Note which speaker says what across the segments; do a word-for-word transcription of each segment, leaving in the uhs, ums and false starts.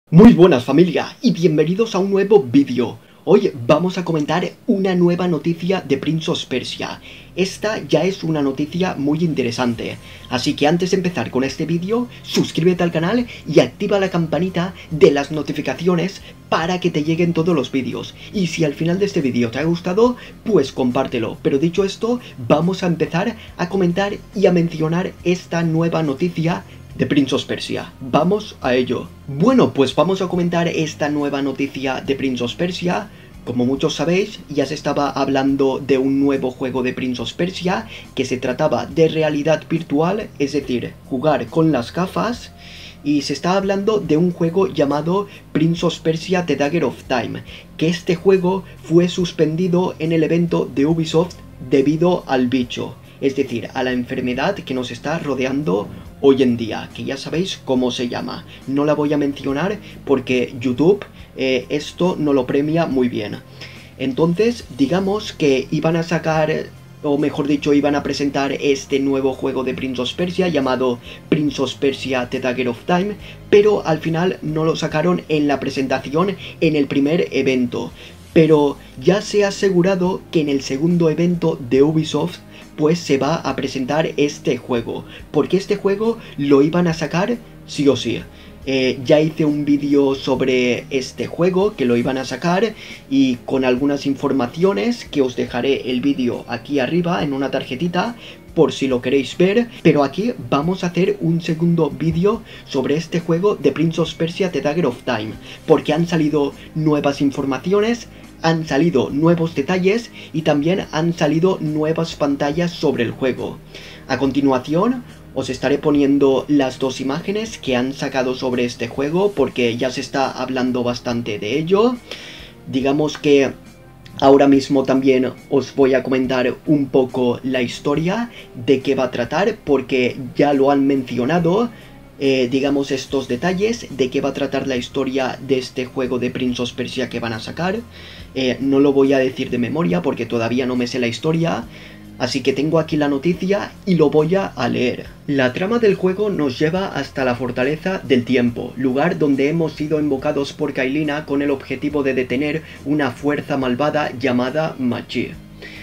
Speaker 1: Muy buenas familia y bienvenidos a un nuevo vídeo. Hoy vamos a comentar una nueva noticia de Prince of Persia. Esta ya es una noticia muy interesante, así que antes de empezar con este vídeo, suscríbete al canal y activa la campanita de las notificaciones para que te lleguen todos los vídeos. Y si al final de este vídeo te ha gustado, pues compártelo. Pero dicho esto, vamos a empezar a comentar y a mencionar esta nueva noticia de Prince of Persia. Vamos a ello. Bueno, pues vamos a comentar esta nueva noticia de Prince of Persia. Como muchos sabéis, ya se estaba hablando de un nuevo juego de Prince of Persia que se trataba de realidad virtual, es decir, jugar con las gafas. Y se está hablando de un juego llamado Prince of Persia The Dagger of Time, que este juego fue suspendido en el evento de Ubisoft debido al bicho, es decir, a la enfermedad que nos está rodeando hoy en día, que ya sabéis cómo se llama. No la voy a mencionar porque YouTube eh, esto no lo premia muy bien. Entonces, digamos que iban a sacar, o mejor dicho, iban a presentar este nuevo juego de Prince of Persia llamado Prince of Persia The Dagger of Time, pero al final no lo sacaron en la presentación en el primer evento. Pero ya se ha asegurado que en el segundo evento de Ubisoft pues se va a presentar este juego, porque este juego lo iban a sacar sí o sí. Eh, ya hice un vídeo sobre este juego que lo iban a sacar y con algunas informaciones que os dejaré el vídeo aquí arriba en una tarjetita por si lo queréis ver, pero aquí vamos a hacer un segundo vídeo sobre este juego de Prince of Persia The Dagger of Time, porque han salido nuevas informaciones, han salido nuevos detalles y también han salido nuevas pantallas sobre el juego. A continuación os estaré poniendo las dos imágenes que han sacado sobre este juego, porque ya se está hablando bastante de ello. Digamos que ahora mismo también os voy a comentar un poco la historia de qué va a tratar, porque ya lo han mencionado. Eh, digamos estos detalles de qué va a tratar la historia de este juego de Prince of Persia que van a sacar. Eh, no lo voy a decir de memoria porque todavía no me sé la historia, así que tengo aquí la noticia y lo voy a leer. La trama del juego nos lleva hasta la Fortaleza del Tiempo, lugar donde hemos sido invocados por Kailina con el objetivo de detener una fuerza malvada llamada Machi.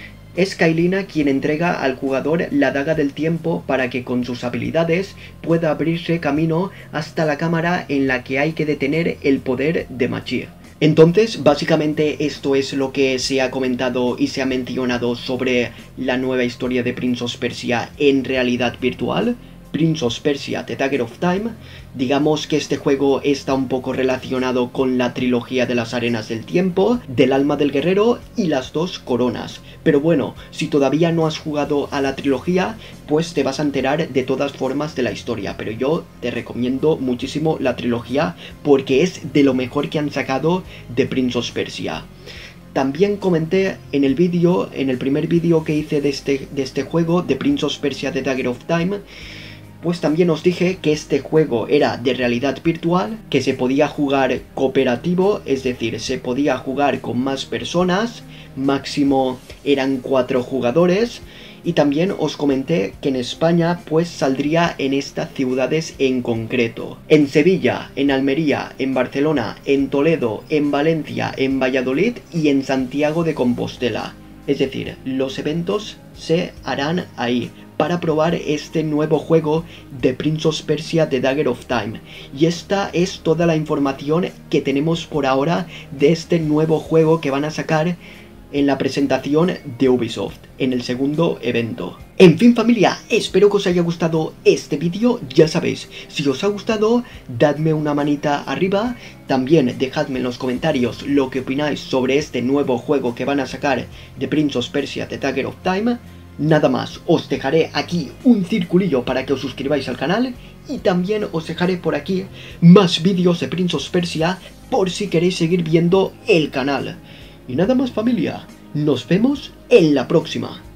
Speaker 1: Es Kailina quien entrega al jugador la daga del tiempo para que con sus habilidades pueda abrirse camino hasta la cámara en la que hay que detener el poder de Machi. Entonces, básicamente esto es lo que se ha comentado y se ha mencionado sobre la nueva historia de Prince of Persia en realidad virtual. Prince of Persia The Dagger of Time. Digamos que este juego está un poco relacionado con la trilogía de las arenas del tiempo, del alma del guerrero y las dos coronas. Pero bueno, si todavía no has jugado a la trilogía, pues te vas a enterar de todas formas de la historia. Pero yo te recomiendo muchísimo la trilogía porque es de lo mejor que han sacado de Prince of Persia. También comenté en el vídeo, en el primer vídeo que hice de este, de este juego, de Prince of Persia The Dagger of Time, pues también os dije que este juego era de realidad virtual, que se podía jugar cooperativo, es decir, se podía jugar con más personas, máximo eran cuatro jugadores, y también os comenté que en España pues saldría en estas ciudades en concreto: en Sevilla, en Almería, en Barcelona, en Toledo, en Valencia, en Valladolid y en Santiago de Compostela. Es decir, los eventos se harán ahí para probar este nuevo juego de Prince of Persia The Dagger of Time. Y esta es toda la información que tenemos por ahora de este nuevo juego que van a sacar en la presentación de Ubisoft, en el segundo evento. En fin familia, espero que os haya gustado este vídeo. Ya sabéis, si os ha gustado, dadme una manita arriba. También dejadme en los comentarios lo que opináis sobre este nuevo juego que van a sacar de Prince of Persia The Dagger of Time. Nada más, os dejaré aquí un circulillo para que os suscribáis al canal y también os dejaré por aquí más vídeos de Prince of Persia por si queréis seguir viendo el canal. Y nada más familia, nos vemos en la próxima.